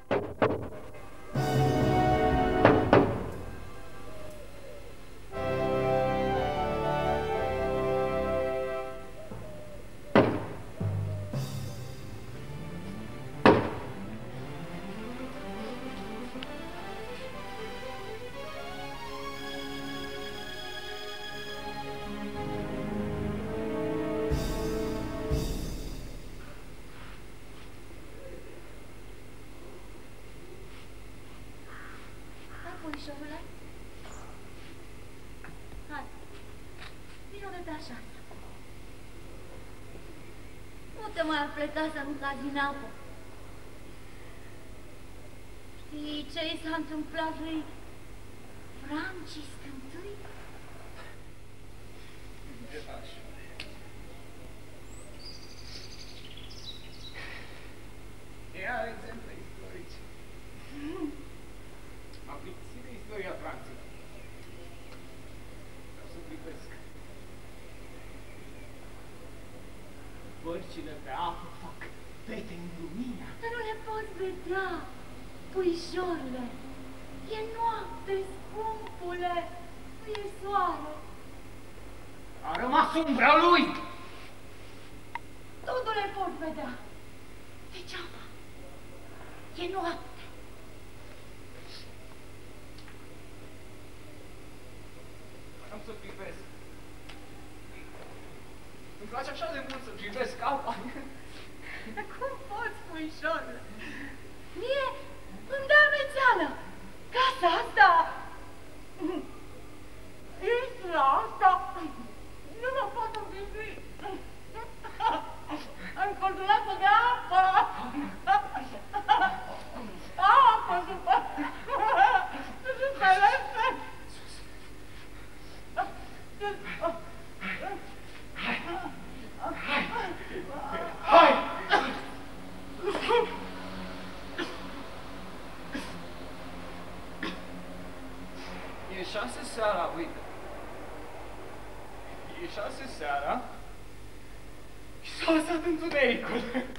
Puișorule, hai, vino de pe așa. Nu te mai apleca să nu cazi în apă. Știi ce i s-a întâmplat lui Francis I? Ia exemple istorice. M-a plictisit de istoria Franței. Vreau să privesc. Bărcile pe apă fac pete în lumină. Dar nu le poți vedea, puișorule. E noapte, scumpule. Nu e soare. A rămas umbra lui! Tu nu le poți vedea. Degeaba. E noapte. Am să privesc. Îmi place așa de mult să privesc apa. Cum poți, puișorule? Mie îmi dă amețeală. Casa asta, insula asta, nu mă pot învingui. Am coordonat de apă. Apă, după. Nu se înțelege. Hai! E 6 seara, uite. E 6 seara și s-a lăsat întunericul.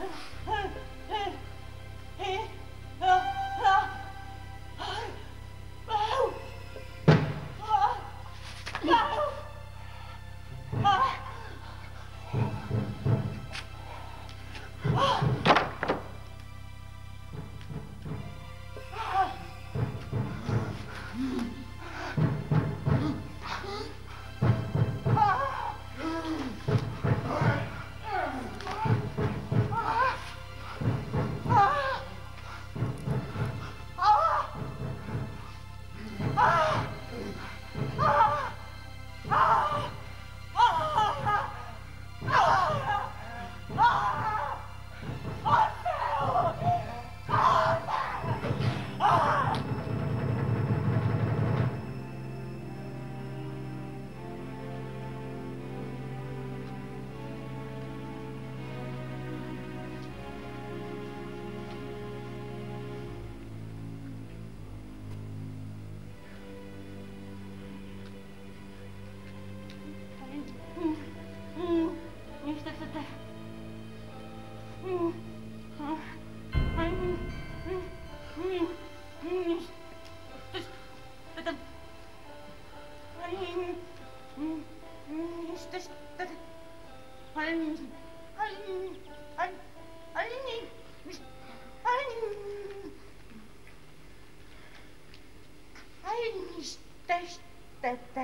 Liniștește-te!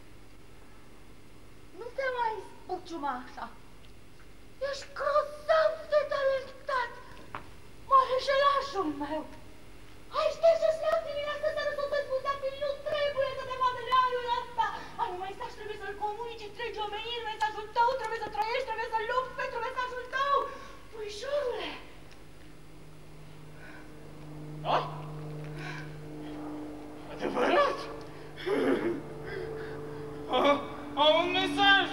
Nu te mai spuciuma așa! Ești grozav de talentat, măreșelașul meu! Hai, șterge-ți lacrimile astea să răsutăți buzea, că nu trebuie să te vadă leaiul ăsta! Anul mesaj trebuie să-l comunici întregi omeniri, mesajul tău, trebuie să trăiești, trebuie să lupți pentru mesajul tău! Puișorule! Da? Adevărat? Am un mesaj,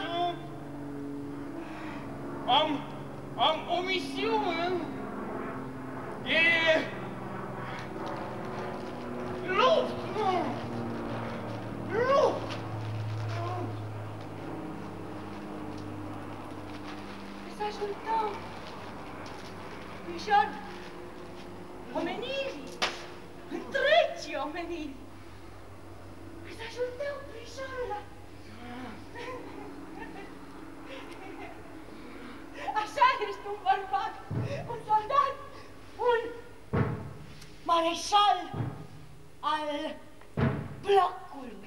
am o misiune. E... lupt, nu! Lupt! Mesajul tău, puișor, omenirii, sărăcii omenirii. Îi să ajute oprișorul. Așa ești un bărbat, un soldat, un mareșal al blocului.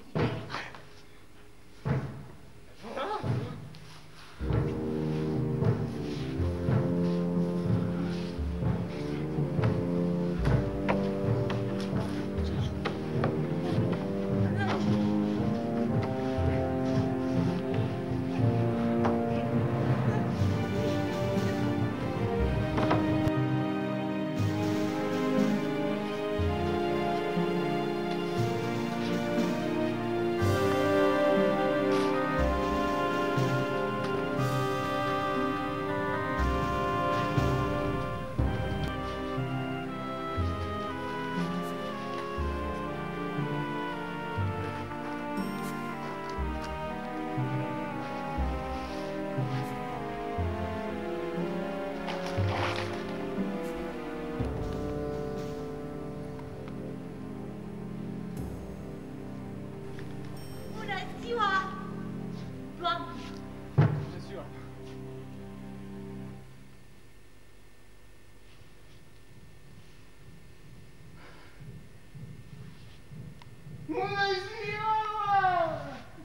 Bună ziua!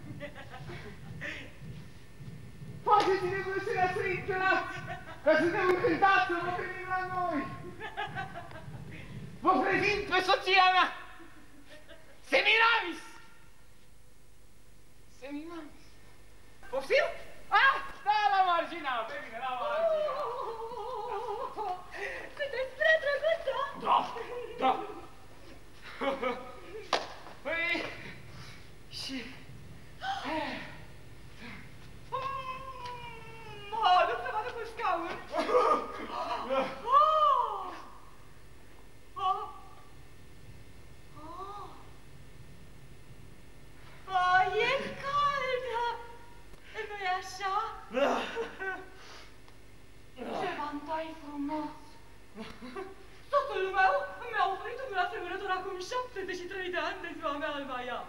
Faceți-ne plăcerea să intrați, că suntem încântați să vă primim la noi! Vă prezint pe soția mea, Semiramis! Semiramis! Poftim? Ah, da, la marginea, pe mine, la marginea! Sunteți prea drăguță! Da, da! Păi, și... Nu se vadă pe scaun! E caldă! Nu-i așa? Ce vantai frumos! Soțul meu mi-a oferit un asemănător acum 73 de ani de ziua mea al Maiam.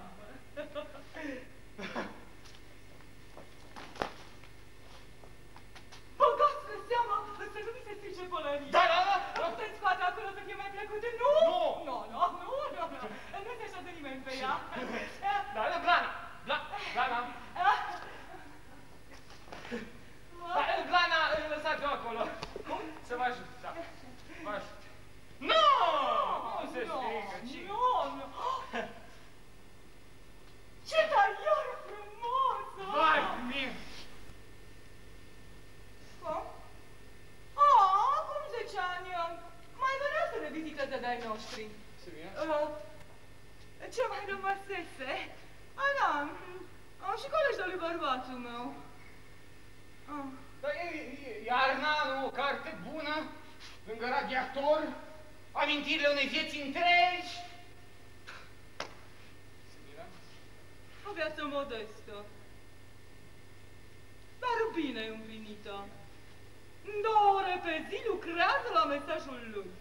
Băgați-vă seama să nu mi se strice pălăria. Da, da, da! Puteți scoate acolo să fie mai plăcută? Nu! Nu! Nu se așează nimeni pe ea. Da, da, Blana! Blana! Blana, lăsați-o acolo. Cum? Să vă ajut, da. Vă ajut. Nu! Nu se strigă, cine? Nu! Ce taior frumoasă! Vai, mie! Cum? Acum 10 ani mai venea să ne viziteze de-ai noștri. Ce mai rămăsese? Da, și colegi de lui bărbatul meu. Dar Iarna, o carte bună, lângă Radiator, amintirile unei vieți întregi. O viață modestă, dar bine împlinită. 2 ore pe zi lucrează la mesajul lui.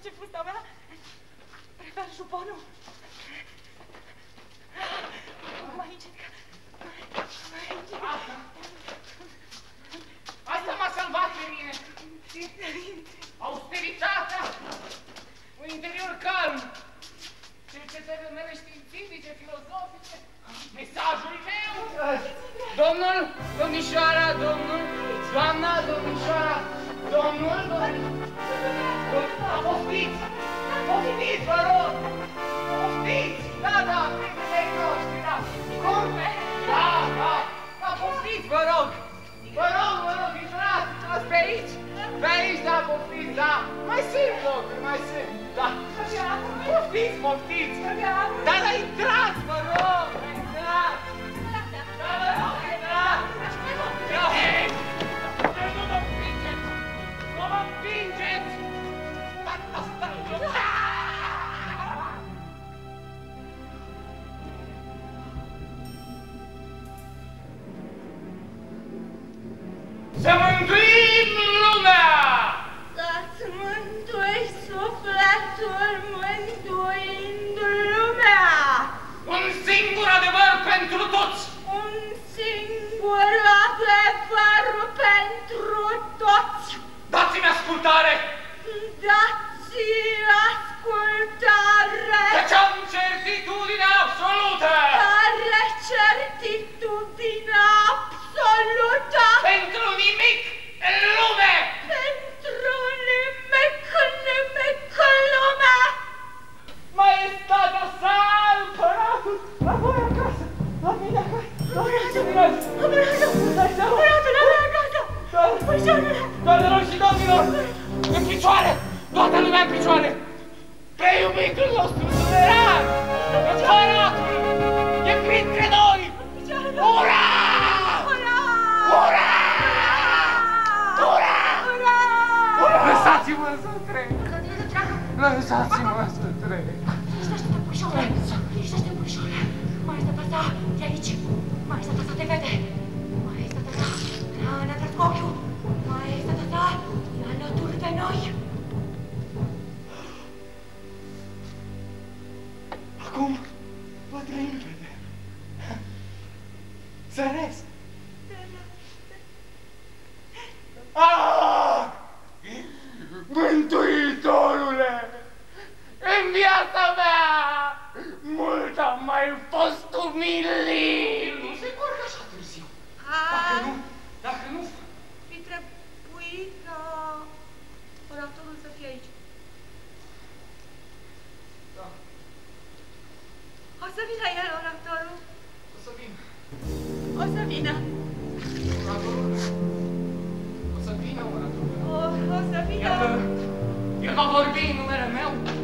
place fusta mea. Prefer juponul. Mai încet. Asta m-a salvat pe mine. Austeritatea. Un interior calm. Cercetările mele științifice, filozofice. Mesajul meu. Domnul, domnișoara, domnul, doamna, domnișoara, domnul, poftiți! Poftiți, vă rog! Poftiți! Da, da, prietenii noștri, da! Cum? Da, da! Da, poftiți, vă rog! Vă rog, intrați pe aici! Pe aici, da, poftiți, da! Mai sunt locuri, mai sunt, da! Poftiți, poftiți! Da, da, intrați, vă rog! Intrați! Da, vă rog, intrați! Nu mă împingeți! Nu mă împingeți! Să mântuim lumea! Să-ți mântui sufletul mântuind lumea! Un singur adevăr pentru toți! Un singur adevăr pentru toți! Dați-mi ascultare! Dați-mi ascultare! Căci am certitudine absolută! Care certitudine absolută! Pentru nimic în lume! Pentru nimic în lume! Maestatea sa, împăratul, la voi acasă, la mine acasă, la mine acasă! Împăratul, la mine acasă! Doamnelor și domnilor, în picioare! Toată lumea în picioare! Preiubitul nostru suveran! Împăratul! E printre noi! Ura! Ura! Ura! Ura! Ura! Lăsați-mă să trec! Lăsați-mă să trec! Liniștește-te, puișoare! Liniștește-te, puișoare! Maestatea sa e aici! Maestatea sa te vede! Maestatea sa ne-a tras cu ochiul! Maestatea sa e alături de noi! Acum văd limpede. Zăresc. Ah! Mântuitorule! În viața mea mult am mai fost umilit! Nu se curcă așa târziu. Dacă nu... Fi trebuit ca oratorul să fie aici. Da, O să vină el, oratorul. o să vin. O să vină. Oratorul? O să vină oratorul. O să vină. El va vorbi în numele meu.